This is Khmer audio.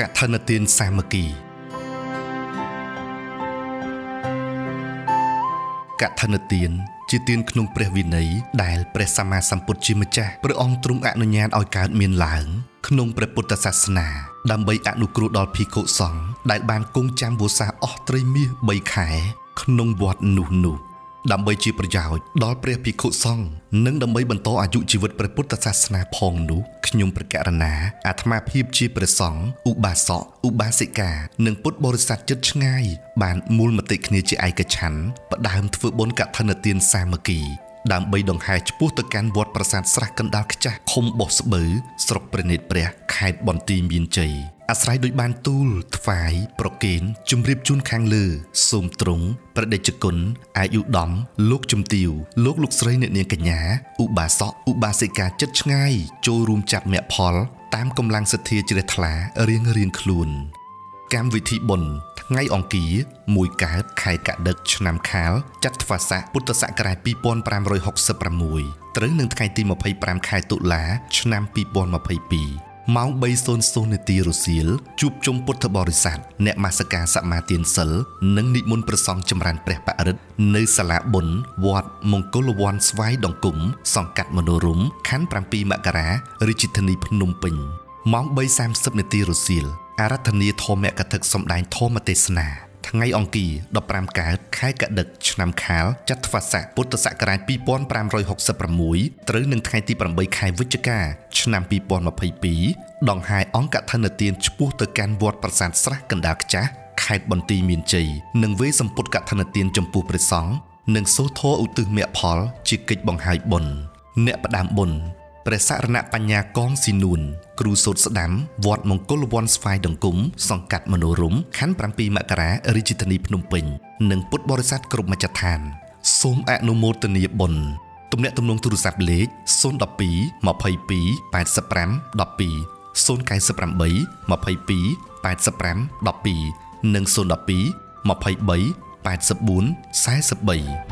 กะธนตินสามกีกะธนตินជាទានក្នុងព្រះវិន័យដែលព្រះសម្មាសម្ពុទ្ធជាម្ចាស់ព្រះអង្គទ្រង់អនុញ្ញាតឲ្យកើតមានឡើងក្នុងព្រះពុទ្ធសាសនាដើម្បីអនុគ្រោះដល់ភិក្ខុសង្ឃដែលបានគង់ចាំវស្សាអស់ត្រីមាស3ខែក្នុងវត្តនោះដើម្បីជាប្រយោជន៍ដល់ព្រះភិក្ខុសង្ឃនិងដើម្បីបន្តអាយុជីវិតព្រះពុទ្ធសាសនាផងនោះខ្ញុំប្រកាសណាអាត្មាភាពជាព្រះសង្ឃឧបាសកឧបាសិកានិងពុទ្ធបរិស័ទជិតឆ្ងាយបានមូលមតិគ្នាជាឯកច្ឆន្ទផ្ដើមធ្វើបុណ្យកឋិនទានសាមគ្គីដើម្បីដង្ហែឆ្ពោះទៅកាន់វត្តប្រាសាទស្រះកណ្ដាលខ្ចាស់ឃុំបោះស្បូវស្រុកព្រះនេត្រព្រះខេត្តបន្ទាយមានជ័យអាស្រ័យដោយបានទូលថ្វាយប្រគេនជម្រាបជូនខាងលើសូមទ្រង់ព្រះដេចគុណអាយុដំលោកជំទាវលោកស្រីអ្នកនាងកញ្ញាឧបាសកឧបាសិកាចិត្តឆ្ងាយចូលរួមចាប់មគ្គផលតាមកម្លាំងសទ្ធាជ្រះថ្លារៀងខ្លួនកម្មវិធីបុណ្យថ្ងៃអង្គារ1កើតខែកដឹកឆ្នាំខាលចត្វាស័កពុទ្ធសករាជ2566ត្រូវនឹងថ្ងៃទី25ខែតុលាឆ្នាំ2022ម៉ោង 3:00 នាទីរសៀលជួបជុំពុទ្ធបរិស័ទអ្នកនមស្ការសមាទានសិលនិងនិមន្តព្រះសង្ឃចម្រើនព្រះបរិត្តនៅសាលាបុណ្យវត្តមង្គលវ័នស្វាយដង្គមសង្កាត់មនោរម្យខណ្ឌ7មករារាជធានីភ្នំពេញម៉ោង 3:30 នាទីរសៀលអារាធនាធម្មកថាសម្ដែងធម្មទេសនាថ្ងៃអង្គារ15កើតខែកដឹកឆ្នាំខាលចត្វាស័កពុទ្ធសករាជ2566ត្រូវនឹងថ្ងៃទី8ខែវិច្ឆិកាឆ្នាំ2022ដង្ហែអង្គកឋិនទានឆ្ពោះទៅកាន់វត្តប្រាសាទស្រះកណ្ដាលខ្ចាស់ខេត្តបន្ទាយមានជ័យនិងវេសម្ពុតកឋិនទានចំពោះព្រះសង្ឃនិងសូត្រធម៌ឧទ្ទិសមគ្គផលជាកិច្ចបង្ហាយបុណ្យអ្នកផ្ដាំបុណ្យព្រះសរណបញ្ញាកងស៊ីនួនគ្រូសូត្រស្ដាំវត្តមង្គលវ័នស្វាយដង្គមសង្កាត់មនោរម្យខណ្ឌ7មករារាជធានីភ្នំពេញនិងពុទ្ធបរិស័ទគ្រប់មជ្ឈដ្ឋានសូមអនុមោទនាបុណ្យទំនាក់ទំនងទូរស័ព្ទលេខ012 22 85 12 098 22 85 12និង012 23 84 43